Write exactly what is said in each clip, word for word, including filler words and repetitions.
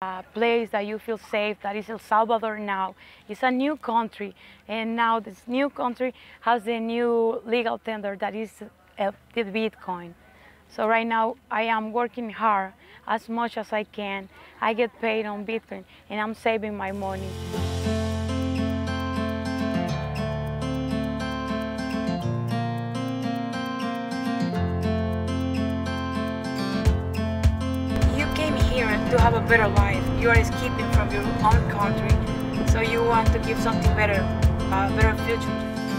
a place that you feel safe, that is El Salvador now. It's a new country, and now this new country has the new legal tender that is uh, the Bitcoin. So right now I am working hard as much as I can. I get paid on Bitcoin and I'm saving my money. You came here to have a better life. You are escaping from your own country, so you want to give something better, a better future.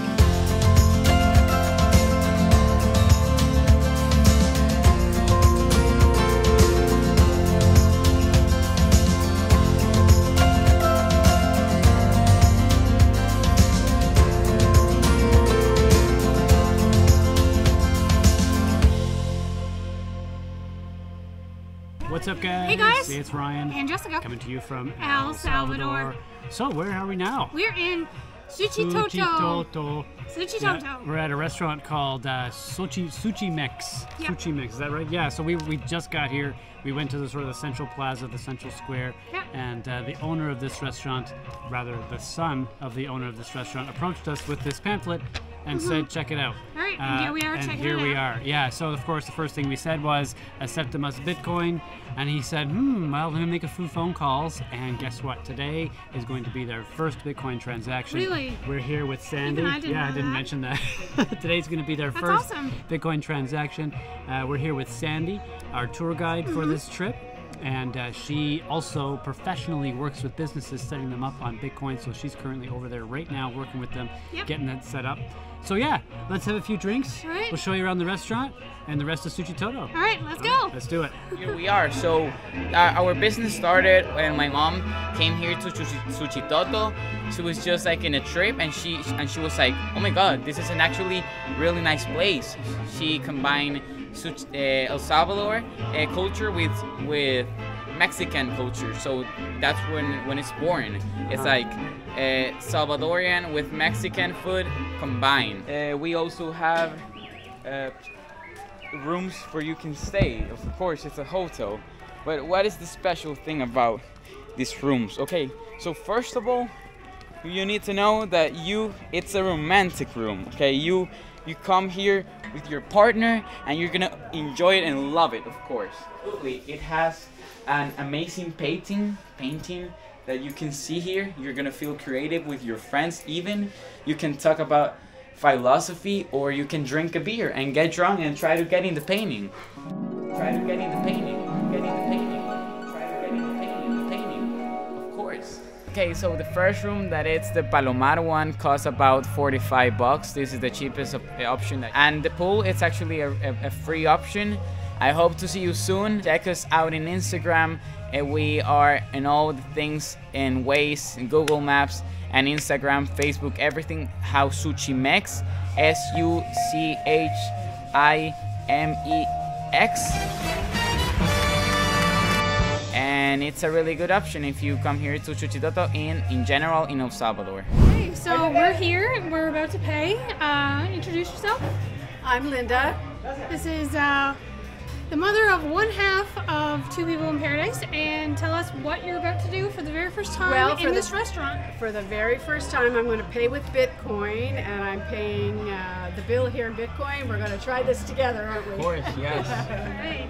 What's up, guys? Hey, guys. It's Ryan And Jessica. coming to you from El El Salvador. Salvador. So, where are we now? We're in Suchitoto. Suchitoto. Suchitoto. Yeah, we're at a restaurant called uh, Suchi Suchi Mix. Yep. Suchi Mix, is that right? Yeah. So we we just got here. We went to the sort of the central plaza, the central square, Yep. and uh, the owner of this restaurant, rather the son of the owner of this restaurant, approached us with this pamphlet and Mm-hmm. said, check it out. All right, and here we are And checking here it we out. are. Yeah, so of course the first thing we said was, accept him as Bitcoin. And he said, hmm, well, let me make a few phone calls. And guess what? Today is going to be their first Bitcoin transaction. Really? We're here with Sandy. Even I didn't yeah, I know didn't that. mention that. Today's going to be their That's first awesome. Bitcoin transaction. Uh, we're here with Sandy, our tour guide Mm-hmm. for this trip. And uh, she also professionally works with businesses setting them up on Bitcoin. So she's currently over there right now working with them, Yep. getting that set up. So yeah, let's have a few drinks. All right. We'll show you around the restaurant and the rest of Suchitoto. All right, let's go. Let's do it. Here we are. So uh, our business started when my mom came here to Suchi- Suchitoto. She was just like in a trip, and she and she was like, "Oh my God, this is an actually really nice place." She combined Such- uh, El Salvador uh, culture with with Mexican culture. So that's when when it's born. It's like uh, Salvadorian with Mexican food combined. Uh, we also have. Uh, rooms where you can stay. Of course, it's a hotel. But what is the special thing about these rooms? Okay, so first of all, you need to know that you it's a romantic room. Okay, you you come here with your partner and you're gonna enjoy it and love it, of course. Absolutely. It has an amazing painting painting that you can see here. You're gonna feel creative with your friends. Even you can talk about philosophy, or you can drink a beer and get drunk and try to get in the painting. Try to get in the painting. Get in the painting. Try to get in the painting. The painting, of course. Okay, so the first room, that it's the Palomar one, costs about forty-five bucks. This is the cheapest op option. That, and the pool, it's actually a, a, a free option. I hope to see you soon. Check us out in Instagram. And we are in all the things in Waze, in Google Maps, and Instagram, Facebook, everything. How Suchi Mix, S U C H I M E X. And it's a really good option if you come here to Suchitoto in in general in El Salvador. Okay, so we're here. We're about to pay. Uh, introduce yourself. I'm Linda. This is uh, the mother of one half of Two People in Paradise, and tell us what you're about to do for the very first time Well, for in the- this restaurant. For the very first time, I'm going to pay with Bitcoin, and I'm paying uh, the bill here in Bitcoin. We're going to try this together, aren't we? Of course, yes. Right.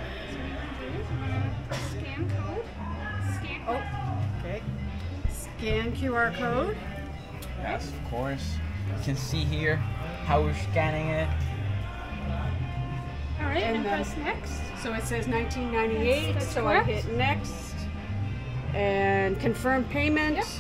Scan code. Scan Oh, okay. Scan Q R code. Yes, of course. You can see here how we're scanning it. All right, and, And then- press next. So it says nineteen ninety-eight, That's- that's so correct. I hit next. And confirm payment. Yep.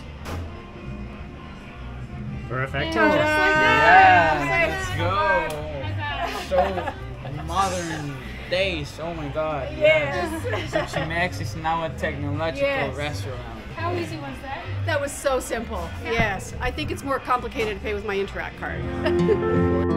Perfect. And just like that. Yeah, Just let's like go. that. So modern days. Oh my God. Yes. Suchi Mex is now a technological Yes. restaurant. How easy was that? That was so simple. Yes. I think it's more complicated to pay with my Interact card.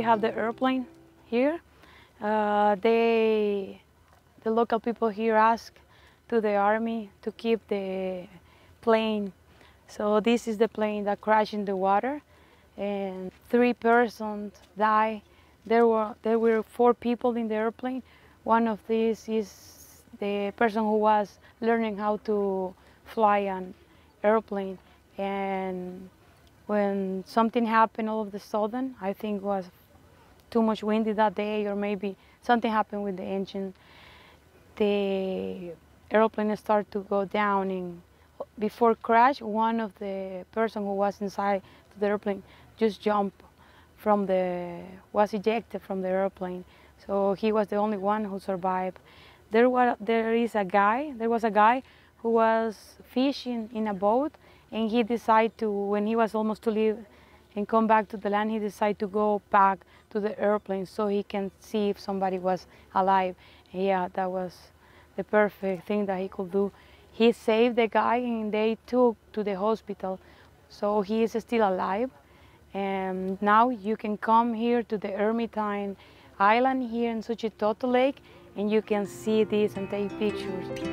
have the airplane here. Uh, they, the local people here ask to the army to keep the plane. So this is the plane that crashed in the water, and three persons died. There were there were four people in the airplane. One of these is the person who was learning how to fly an airplane, and when something happened all of a sudden, I think it was too much windy that day, or maybe something happened with the engine, the airplane started to go down, and before crash, one of the person who was inside the airplane just jumped from the, was ejected from the airplane. So he was the only one who survived. There was, there is a guy, there was a guy who was fishing in a boat, and he decided to, when he was almost to leave and come back to the land, he decided to go back to the airplane so he can see if somebody was alive. And yeah, that was the perfect thing that he could do. He saved the guy, and they took to the hospital. So he is still alive. And now you can come here to the Hermitage Island here in Suchitoto Lake, and you can see this and take pictures.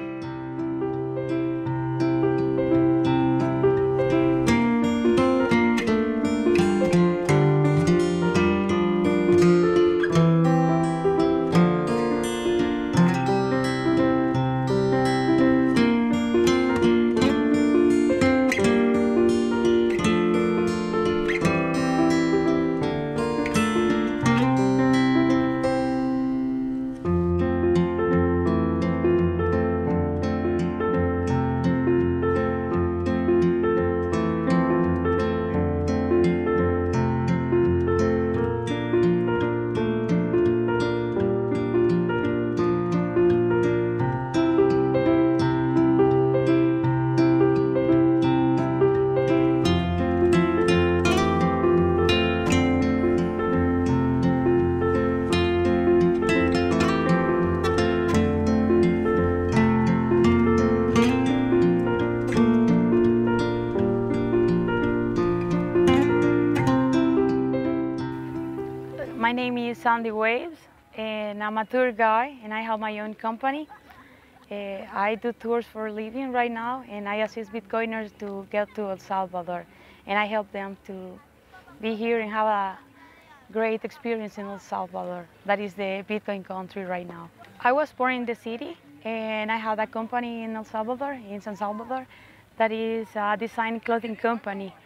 My name is Sandy Waves, and I'm a tour guide, and I have my own company. Uh, I do tours for a living right now, and I assist Bitcoiners to get to El Salvador, and I help them to be here and have a great experience in El Salvador. That is the Bitcoin country right now. I was born in the city, and I had a company in El Salvador, in San Salvador, that is a design clothing company.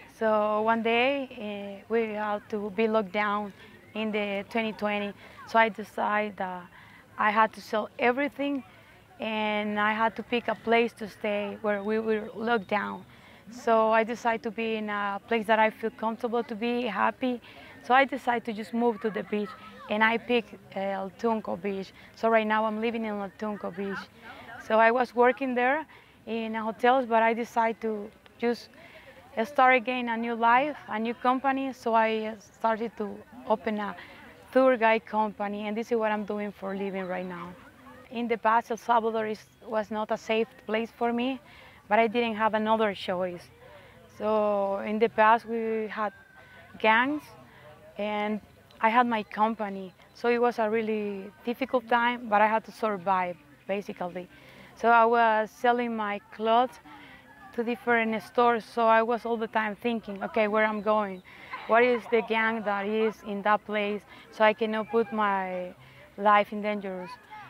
So one day uh, we had to be locked down in the twenty twenty. So I decided that I had to sell everything, and I had to pick a place to stay where we were locked down. So I decided to be in a place that I feel comfortable to be, happy. So I decided to just move to the beach, and I picked El Tunco Beach. So right now I'm living in El Tunco Beach. So I was working there in hotels, but I decided to just start again a new life, a new company. So I started to open a tour guide company, and this is what I'm doing for a living right now. In the past, El Salvador is, was not a safe place for me, but I didn't have another choice. So in the past, we had gangs, and I had my company. So it was a really difficult time, but I had to survive, basically. So I was selling my clothes to different stores, so I was all the time thinking, okay, where I'm going, what is the gang that is in that place, so I cannot put my life in danger.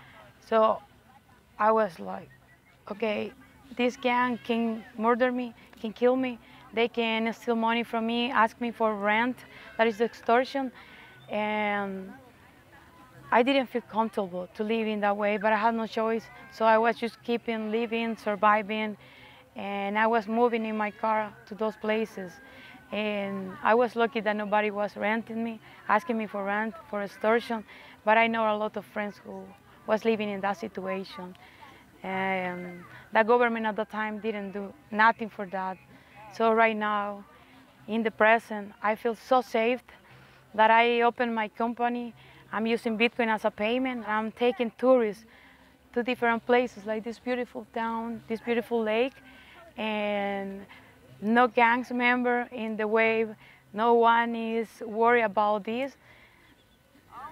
So I was like, okay, this gang can murder me, can kill me, they can steal money from me, ask me for rent, that is extortion, and I didn't feel comfortable to live in that way, but I had no choice, so I was just keeping living, surviving, and I was moving in my car to those places. And I was lucky that nobody was renting me, asking me for rent, for extortion, but I know a lot of friends who was living in that situation. And the government at the time didn't do nothing for that. So right now, in the present, I feel so safe that I opened my company. I'm using Bitcoin as a payment. I'm taking tourists to different places, like this beautiful town, this beautiful lake, and no gangs member in the wave. No one is worried about this.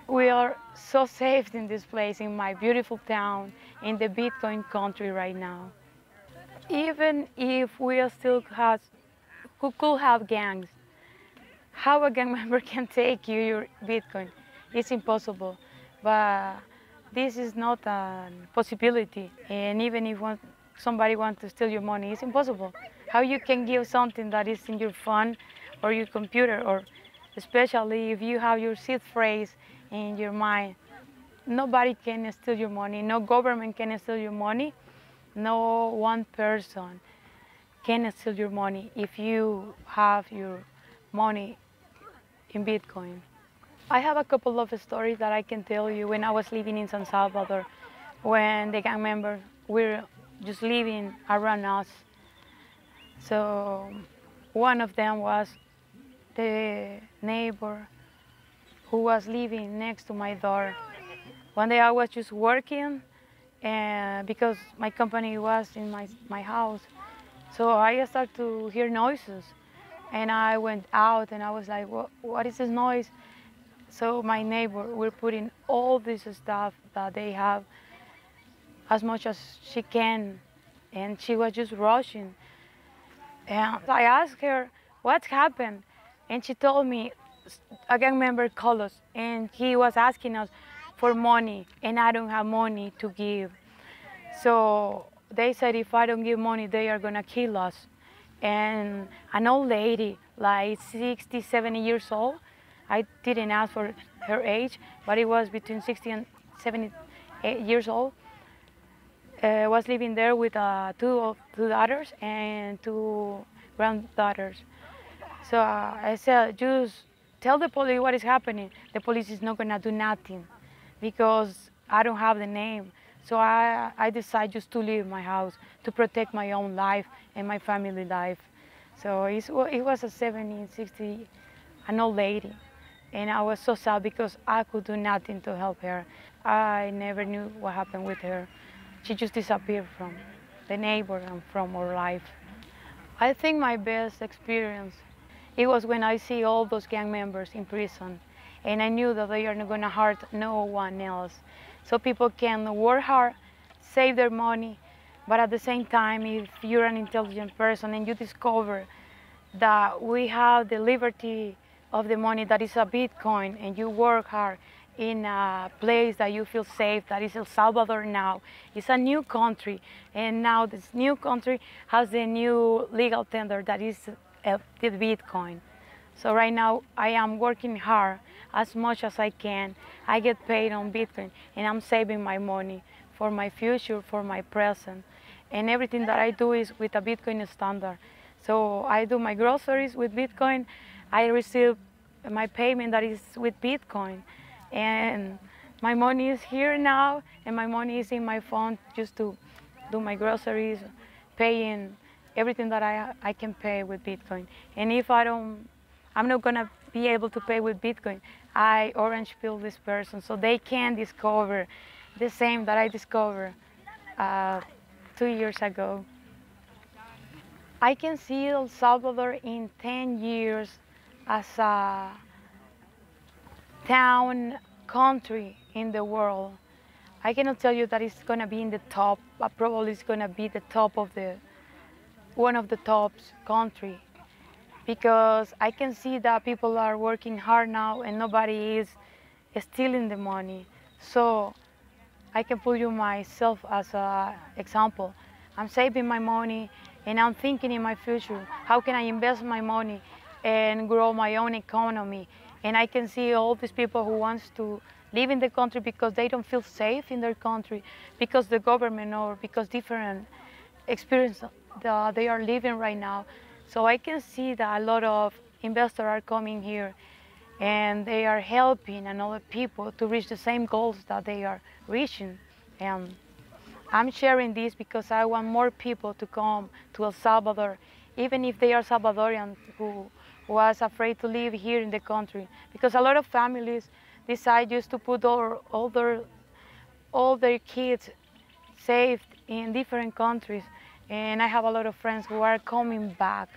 We are so safe in this place, in my beautiful town, in the Bitcoin country right now. Even if we are still has, who could have gangs, how a gang member can take you your Bitcoin, it's impossible. But this is not a possibility. And even if one, somebody wants to steal your money, it's impossible. How you can give something that is in your phone or your computer, or especially if you have your seed phrase in your mind. Nobody can steal your money. No government can steal your money. No one person can steal your money if you have your money in Bitcoin. I have a couple of stories that I can tell you when I was living in San Salvador, when the gang members were just living around us. So one of them was the neighbor who was living next to my door. One day I was just working, and because my company was in my, my house, so I started to hear noises. And I went out and I was like, what, what is this noise? So my neighbor were putting all this stuff that they have as much as she can, and she was just rushing. And I asked her, what's happened? And she told me a gang member called us and he was asking us for money, and I don't have money to give. So they said if I don't give money, they are gonna kill us. And an old lady, like sixty, seventy years old, I didn't ask for her age, but it was between sixty and seventy years old, uh, was living there with uh, two, two daughters and two granddaughters. So uh, I said, just tell the police what is happening. The police is not gonna do nothing because I don't have the name. So I, I decided just to leave my house to protect my own life and my family life. So it's, it was a seventy, sixty, an old lady. And I was so sad because I could do nothing to help her. I never knew what happened with her. She just disappeared from the neighbor and from our life. I think my best experience, it was when I see all those gang members in prison. And I knew that they are not gonna hurt no one else. So people can work hard, save their money, but at the same time, if you're an intelligent person and you discover that we have the liberty of the money that is a Bitcoin, and you work hard in a place that you feel safe, that is El Salvador now. It's a new country, and now this new country has the new legal tender that is uh, the Bitcoin. So right now I am working hard as much as I can. I get paid on Bitcoin and I'm saving my money for my future, for my present. And everything that I do is with a Bitcoin standard. So I do my groceries with Bitcoin. I receive my payment that is with Bitcoin. And my money is here now, and my money is in my phone just to do my groceries, paying everything that I, I can pay with Bitcoin. And if I don't, I'm not gonna be able to pay with Bitcoin, I orange pill this person so they can discover the same that I discovered uh, two years ago. I can see El Salvador in ten years as a town country in the world. I cannot tell you that it's gonna be in the top, but probably it's gonna be the top of the, one of the top country. Because I can see that people are working hard now and nobody is stealing the money. So I can put you myself as an example. I'm saving my money and I'm thinking in my future, how can I invest my money and grow my own economy? And I can see all these people who wants to live in the country because they don't feel safe in their country, because the government or because different experience that they are living right now. So I can see that a lot of investors are coming here and they are helping another people to reach the same goals that they are reaching. And I'm sharing this because I want more people to come to El Salvador, even if they are Salvadorians who was afraid to live here in the country. Because a lot of families decide just to put all, all, their, all their kids safe in different countries. And I have a lot of friends who are coming back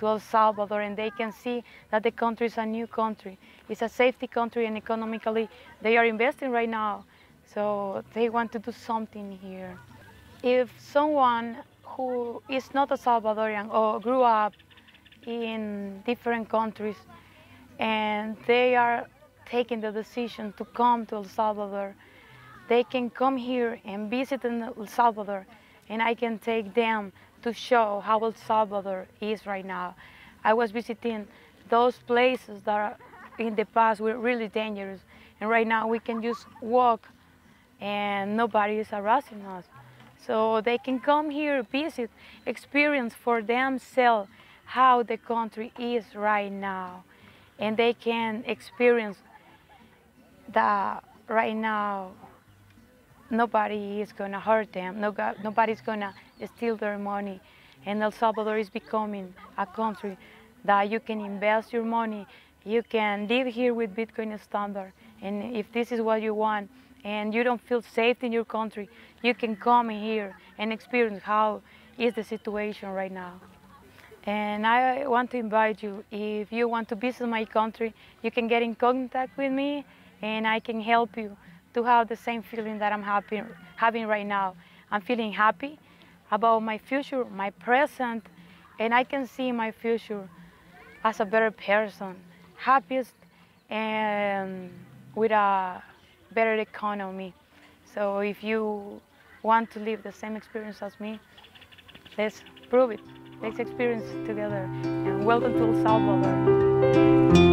to El Salvador and they can see that the country is a new country. It's a safety country and economically they are investing right now. So they want to do something here. If someone who is not a Salvadorian or grew up in different countries and they are taking the decision to come to El Salvador, they can come here and visit in El Salvador and I can take them to show how El Salvador is right now. I was visiting those places that are, in the past were really dangerous and right now we can just walk and nobody is harassing us. So they can come here, visit, experience for themselves how the country is right now. And they can experience that right now nobody is gonna hurt them, no, nobody's gonna steal their money. And El Salvador is becoming a country that you can invest your money, you can live here with Bitcoin standard. And if this is what you want, and you don't feel safe in your country, you can come here and experience how is the situation right now. And I want to invite you, if you want to visit my country, you can get in contact with me and I can help you to have the same feeling that I'm happy, having right now. I'm feeling happy about my future, my present, and I can see my future as a better person, happiest and with a better economy. So if you want to live the same experience as me, let's prove it. Let's experience it together. And welcome to El Salvador.